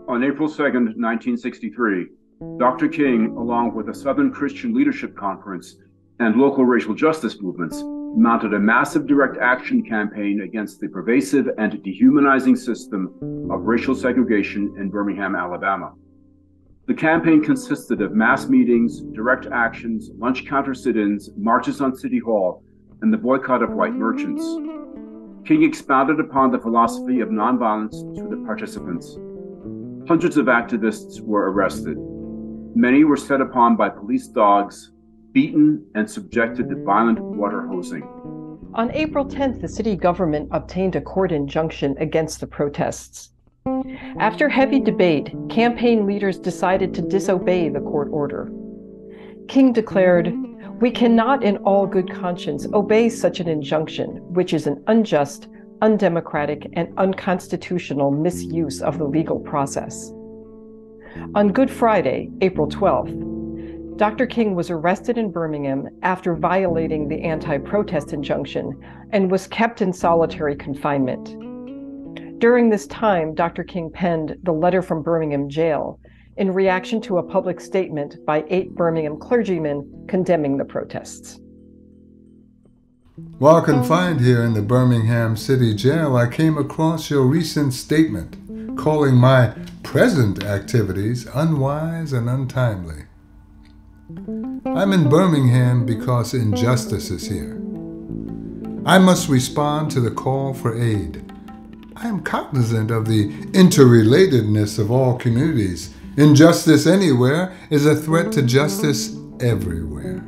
On April 2nd, 1963, Dr. King, along with the Southern Christian Leadership Conference and local racial justice movements, mounted a massive direct action campaign against the pervasive and dehumanizing system of racial segregation in Birmingham, Alabama. The campaign consisted of mass meetings, direct actions, lunch counter sit-ins, marches on City Hall, and the boycott of white merchants. King expounded upon the philosophy of nonviolence to the participants. Hundreds of activists were arrested. Many were set upon by police dogs, beaten, and subjected to violent water hosing. On April 10th, the city government obtained a court injunction against the protests. After heavy debate, campaign leaders decided to disobey the court order. King declared, "We cannot in all good conscience obey such an injunction, which is an unjust, undemocratic, and unconstitutional misuse of the legal process." On Good Friday, April 12th, Dr. King was arrested in Birmingham after violating the anti-protest injunction and was kept in solitary confinement. During this time, Dr. King penned the letter from Birmingham Jail in reaction to a public statement by 8 Birmingham clergymen condemning the protests. While confined here in the Birmingham City Jail, I came across your recent statement calling my present activities unwise and untimely. I'm in Birmingham because injustice is here. I must respond to the call for aid. I am cognizant of the interrelatedness of all communities. Injustice anywhere is a threat to justice everywhere.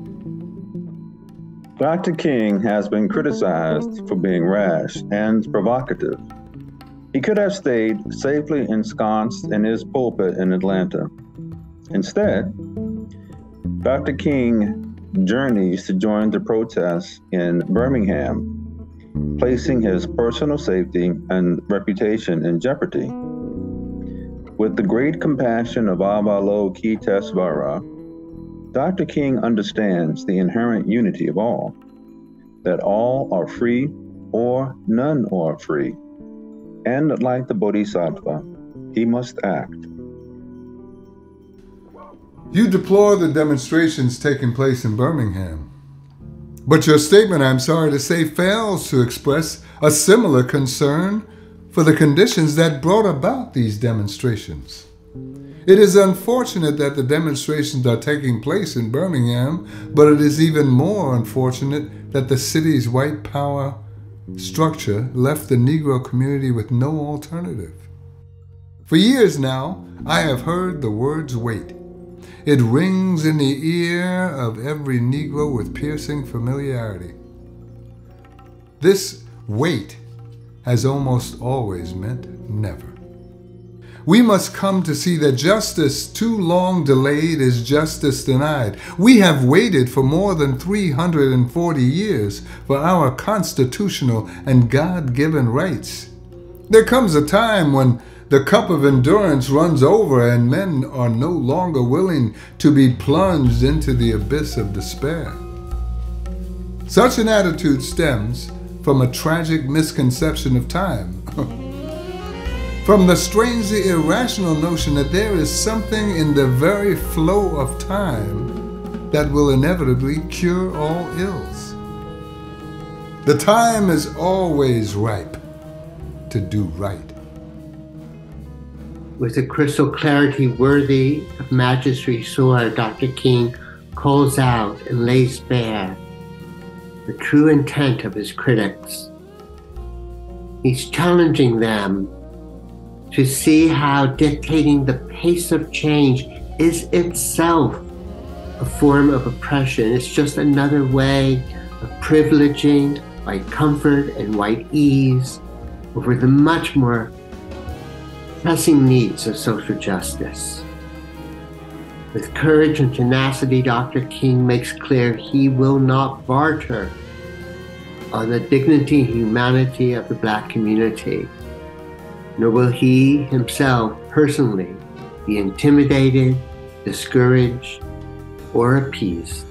Dr. King has been criticized for being rash and provocative. He could have stayed safely ensconced in his pulpit in Atlanta. Instead, Dr. King journeys to join the protests in Birmingham, placing his personal safety and reputation in jeopardy. With the great compassion of Avalokitesvara, Dr. King understands the inherent unity of all, that all are free or none are free. And like the Bodhisattva, he must act. You deplore the demonstrations taking place in Birmingham. But your statement, I'm sorry to say, fails to express a similar concern for the conditions that brought about these demonstrations. It is unfortunate that the demonstrations are taking place in Birmingham, but it is even more unfortunate that the city's white power structure left the Negro community with no alternative. For years now, I have heard the words wait. It rings in the ear of every Negro with piercing familiarity. This wait has almost always meant never. We must come to see that justice too long delayed is justice denied. We have waited for more than 340 years for our constitutional and God-given rights. There comes a time when the cup of endurance runs over and men are no longer willing to be plunged into the abyss of despair. Such an attitude stems from a tragic misconception of time. From the strangely irrational notion that there is something in the very flow of time that will inevitably cure all ills. The time is always ripe to do right. With a crystal clarity worthy of majesty soar, Dr. King calls out and lays bare the true intent of his critics. He's challenging them to see how dictating the pace of change is itself a form of oppression. It's just another way of privileging white comfort and white ease over the much more pressing needs of social justice. With courage and tenacity, Dr. King makes clear he will not barter on the dignity and humanity of the Black community, nor will he himself personally be intimidated, discouraged, or appeased.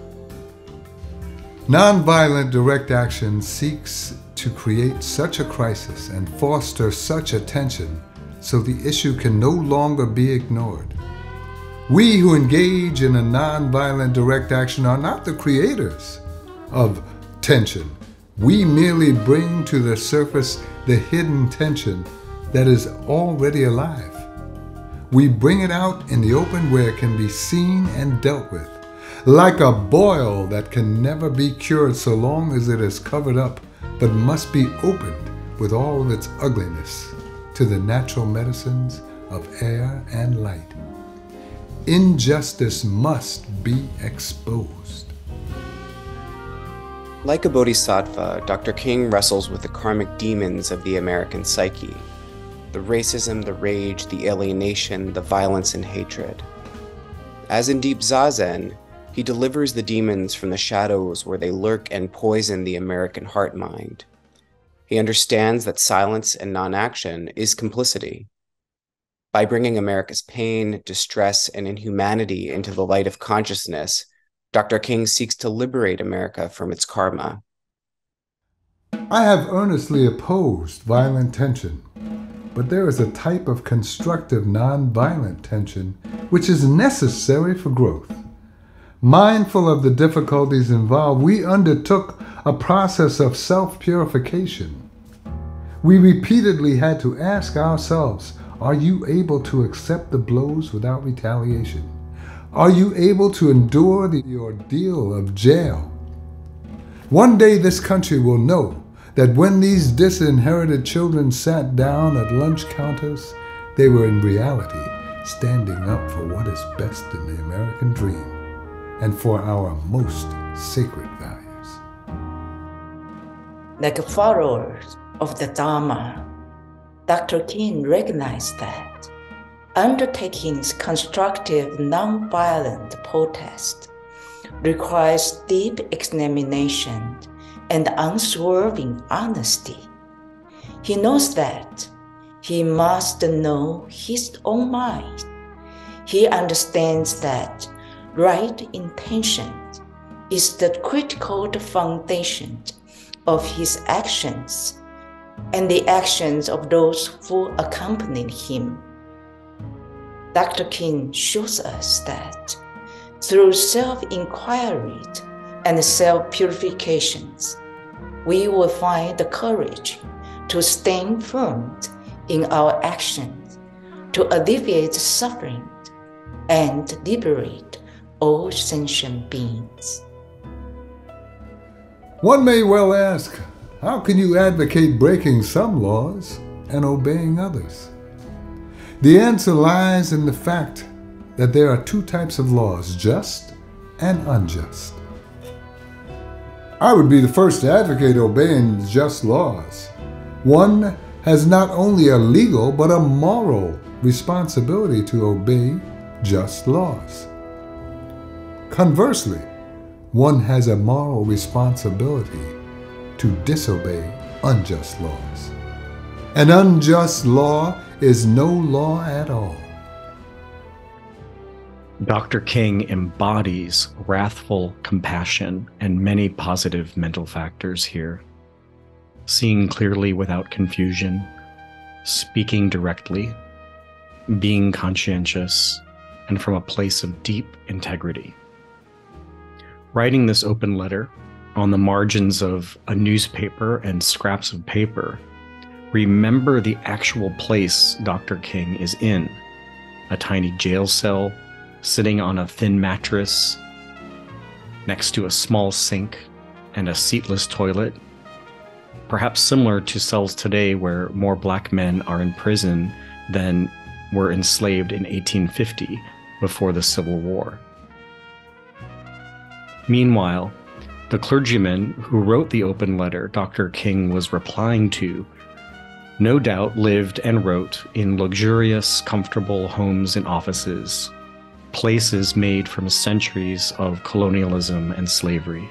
Nonviolent direct action seeks to create such a crisis and foster such a tension so the issue can no longer be ignored. We who engage in a nonviolent direct action are not the creators of tension. We merely bring to the surface the hidden tension that is already alive. We bring it out in the open where it can be seen and dealt with, like a boil that can never be cured so long as it is covered up, but must be opened with all of its ugliness to the natural medicines of air and light. Injustice must be exposed. Like a bodhisattva, Dr. King wrestles with the karmic demons of the American psyche. The racism, the rage, the alienation, the violence and hatred. As in deep zazen, he delivers the demons from the shadows where they lurk and poison the American heart-mind. He understands that silence and non-action is complicity. By bringing America's pain, distress, and inhumanity into the light of consciousness, Dr. King seeks to liberate America from its karma. I have earnestly opposed violent tension, but there is a type of constructive nonviolent tension which is necessary for growth. Mindful of the difficulties involved, we undertook a process of self-purification. We repeatedly had to ask ourselves, are you able to accept the blows without retaliation? Are you able to endure the ordeal of jail? One day this country will know that when these disinherited children sat down at lunch counters, they were in reality standing up for what is best in the American dream and for our most sacred values. Like followers of the Dharma, Dr. King recognized that undertaking constructive nonviolent protest requires deep examination and unswerving honesty. He knows that he must know his own mind. He understands that right intention is the critical foundation of his actions and the actions of those who accompany him. Dr. King shows us that through self-inquiry and self-purifications, we will find the courage to stand firm in our actions, to alleviate suffering and liberate all sentient beings. One may well ask, how can you advocate breaking some laws and obeying others? The answer lies in the fact that there are two types of laws, just and unjust. I would be the first to advocate obeying just laws. One has not only a legal but a moral responsibility to obey just laws. Conversely, one has a moral responsibility to disobey unjust laws. An unjust law is no law at all. Dr. King embodies wrathful compassion and many positive mental factors here. Seeing clearly without confusion, speaking directly, being conscientious, and from a place of deep integrity. Writing this open letter on the margins of a newspaper and scraps of paper, remember the actual place Dr. King is in, a tiny jail cell, sitting on a thin mattress, next to a small sink and a seatless toilet, perhaps similar to cells today where more black men are in prison than were enslaved in 1850 before the Civil War. Meanwhile, the clergyman who wrote the open letter Dr. King was replying to no doubt lived and wrote in luxurious, comfortable homes and offices, places made from centuries of colonialism and slavery.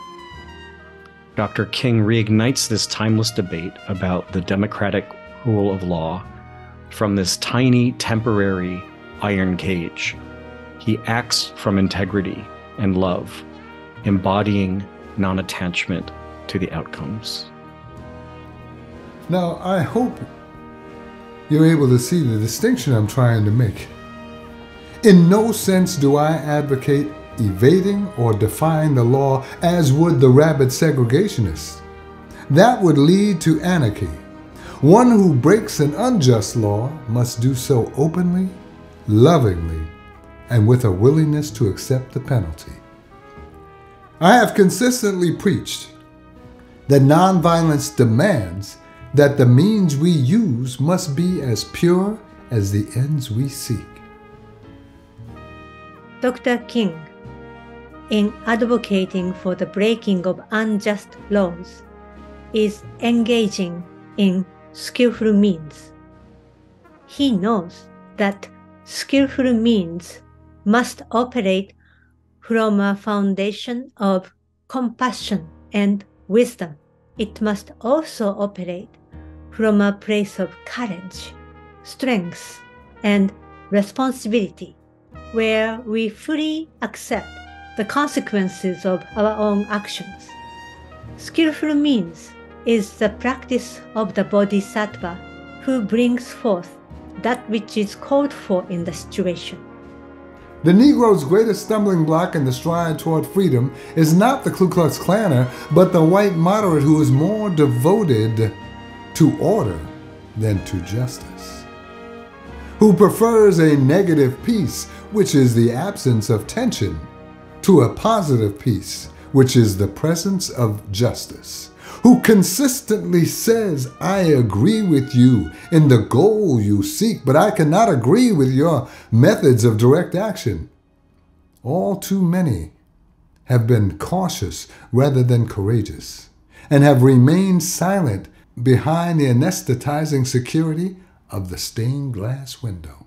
Dr. King reignites this timeless debate about the democratic rule of law from this tiny, temporary iron cage. He acts from integrity and love, embodying non-attachment to the outcomes. Now, I hope you're able to see the distinction I'm trying to make. In no sense do I advocate evading or defying the law as would the rabid segregationist. That would lead to anarchy. One who breaks an unjust law must do so openly, lovingly, and with a willingness to accept the penalty. I have consistently preached that nonviolence demands that the means we use must be as pure as the ends we seek. Dr. King, in advocating for the breaking of unjust laws, is engaging in skillful means. He knows that skillful means must operate from a foundation of compassion and wisdom. It must also operate from a place of courage, strength, and responsibility, where we fully accept the consequences of our own actions. Skillful means is the practice of the bodhisattva who brings forth that which is called for in the situation. The Negro's greatest stumbling block in the stride toward freedom is not the Ku Klux Klaner, but the white moderate who is more devoted to order than to justice, who prefers a negative peace, which is the absence of tension, to a positive peace, which is the presence of justice, who consistently says, I agree with you in the goal you seek, but I cannot agree with your methods of direct action. All too many have been cautious rather than courageous, and have remained silent behind the anesthetizing security of the stained glass window.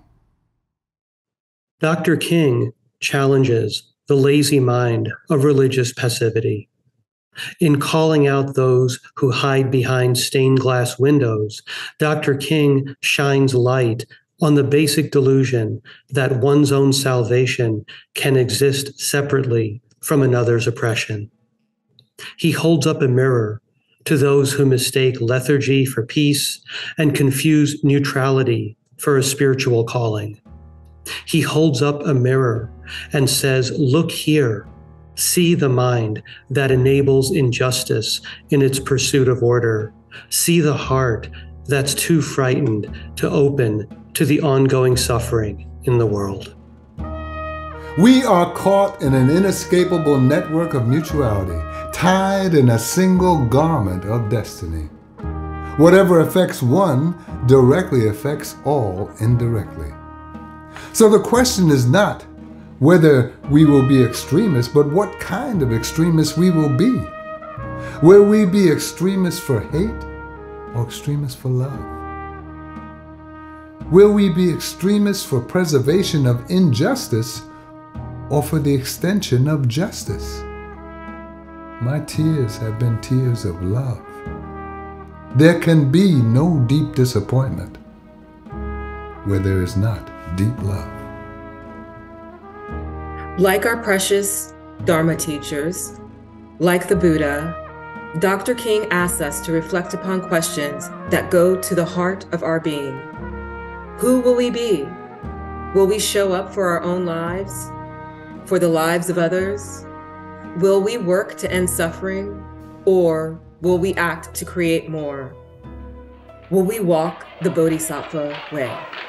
Dr. King challenges the lazy mind of religious passivity. In calling out those who hide behind stained glass windows, Dr. King shines light on the basic delusion that one's own salvation can exist separately from another's oppression. He holds up a mirror to those who mistake lethargy for peace and confuse neutrality for a spiritual calling. He holds up a mirror and says, look here, see the mind that enables injustice in its pursuit of order. See the heart that's too frightened to open to the ongoing suffering in the world. We are caught in an inescapable network of mutuality, tied in a single garment of destiny. Whatever affects one directly affects all indirectly. So the question is not whether we will be extremists, but what kind of extremists we will be. Will we be extremists for hate or extremists for love? Will we be extremists for preservation of injustice or for the extension of justice? My tears have been tears of love. There can be no deep disappointment where there is not deep love. Like our precious Dharma teachers, like the Buddha, Dr. King asks us to reflect upon questions that go to the heart of our being. Who will we be? Will we show up for our own lives? For the lives of others? Will we work to end suffering? Or will we act to create more? Will we walk the Bodhisattva way?